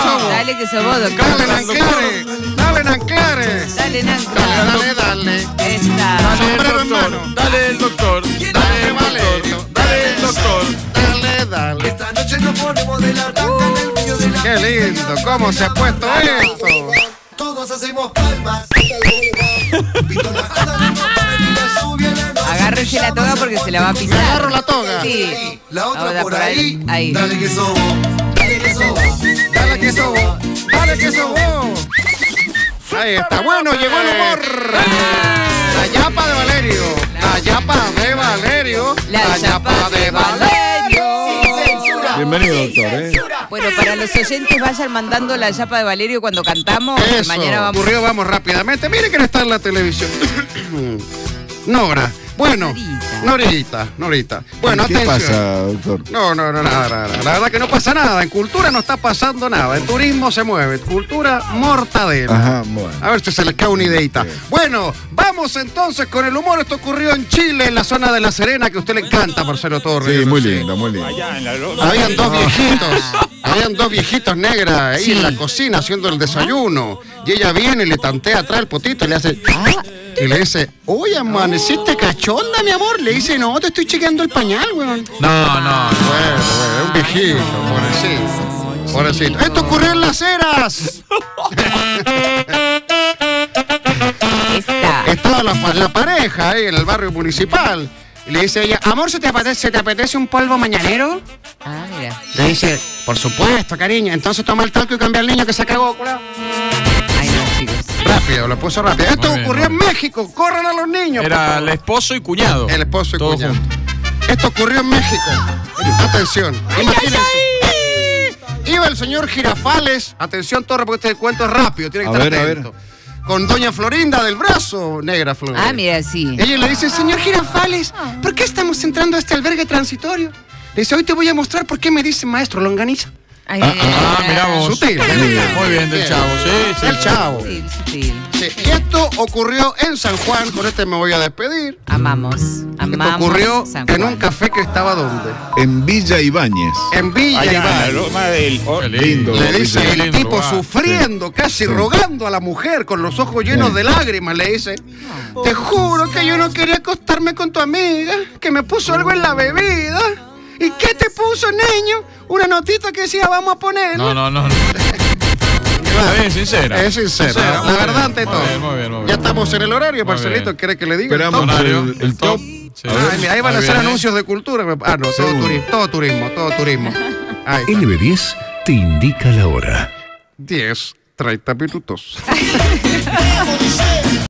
sos vos. Dale que sos vos, doctor. Dale, Nanclares. Dale, Nanclares. Dale, Nanclares. Dale. Esta. Sombrero en mano. Dale el doctor. Dale el doctor. Dale el doctor. Dale. Esta noche nos ponemos de la taca en el medio de la... Qué lindo, cómo se ha puesto esto. Todos hacemos palmas. Agárrese la toga porque se la va a pisar. Me agarro la toga. Sí. La otra Ahora por ahí. Ahí. Dale que sos vos. Dale que sos vos. Dale que sos vos. Dale que sos vos. Ahí está. Bueno, llegó el humor. La yapa de Valerio. La yapa de Valerio. La yapa de Valerio. Bienvenido, doctor. Bueno, para los oyentes vayan mandando la yapa de Valerio cuando cantamos. Eso, Mañana vamos. ocurrió, vamos rápidamente. Mire que no está en la televisión. Nora. Bueno, Norita. Bueno, ¿Qué atención. pasa, doctor? No, nada. La verdad que no pasa nada. En cultura no está pasando nada. En turismo se mueve. Cultura, mortadela. Ajá, bueno. A ver si se les cae una ideita. Bien. Bueno, vamos entonces con el humor. Esto ocurrió en Chile, en la zona de La Serena, que a usted le encanta, Marcelo Torres. Sí, muy lindo, muy lindo. Habían dos viejitos negras ahí en la cocina haciendo el desayuno. Y ella viene y le tantea atrás el potito y le hace... Y le dice, oye, amaneciste cachonda, mi amor. Le dice, no, te estoy chequeando el pañal, weón. No. Bueno, un viejito, pobrecito. Esto ocurrió en Las Heras. Estaba la pareja ahí en el barrio municipal. Y le dice ella, amor, ¿se te apetece un polvo mañanero? Ah, mira. Le dice, por supuesto, cariño. Entonces toma el talco y cambia al niño que se cagó, culado. Ay, no, chicos. Rápido, lo puso rápido. Esto Muy bien, ocurrió en muy México. Corran a los niños. por Era favor. el esposo y cuñado. El esposo y Todo cuñado. junto. Esto ocurrió en México. Atención. Imagínense. Iba el señor Girafales. Atención, Torre, porque este cuento es rápido. Tiene que A estar ver. atento. Con doña Florinda del brazo, negra Florinda. Ah, mira, sí. Ella le dice, señor Girafales, ¿por qué estamos entrando a este albergue transitorio? Le dice, hoy te voy a mostrar por qué me dice maestro longaniza. Ay, Mirá vos. Sutil. Muy bien, del chavo, sí. El chavo. Sutil, sutil. Sí, y esto ocurrió en San Juan. Con este me voy a despedir. Amamos. Esto ocurrió San en Juan. un café que estaba ¿dónde? En Villa Ibáñez. En Villa Ibáñez. Qué lindo. Le dice Qué el lindo tipo lugar. sufriendo, casi rogando a la mujer con los ojos llenos de lágrimas. Le dice, te juro que yo no quería acostarme con tu amiga, que me puso algo en la bebida. ¿Y qué te puso, niño? Una notita que decía, vamos a poner. No. Está bien, sincera. Es sincera, muy la verdad bien, ante muy todo. bien, muy bien. Ya estamos en el horario, Muy Marcelito. bien. ¿Quiere que le diga? Esperamos el top. Sí. A ver, Mira, ahí van a ahí hacer viene. anuncios de cultura. Ah, no, todo turismo. Ahí está. NB10 te indica la hora. 10:30 minutos.